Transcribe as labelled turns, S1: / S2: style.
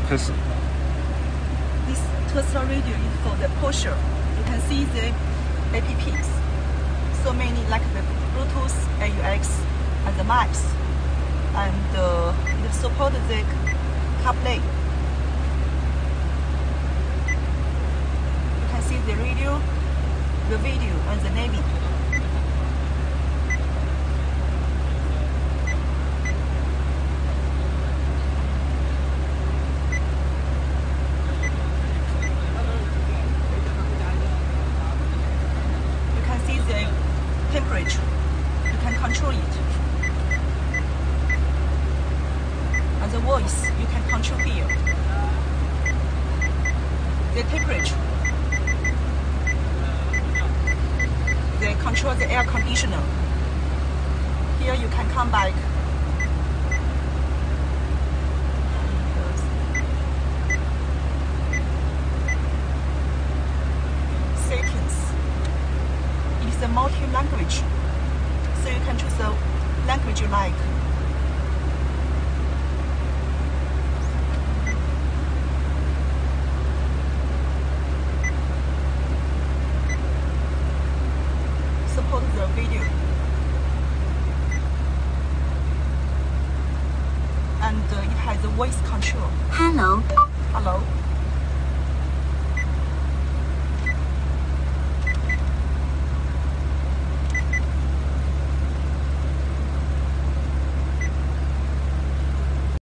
S1: 开始。
S2: This Tesla radio is for the Porsche. You can see the apps. So many like the Bluetooth, AUX, and the maps. And it supports the CarPlay. You can see the radio, the video, and the navy. Temperature, you can control it, and the voice you can control here. The temperature, they control the air conditioner. Here you can come back. Settings. It's a multi-language, so you can choose the language you like. Support the video. And it has a voice control.
S3: Hello.
S2: Hello.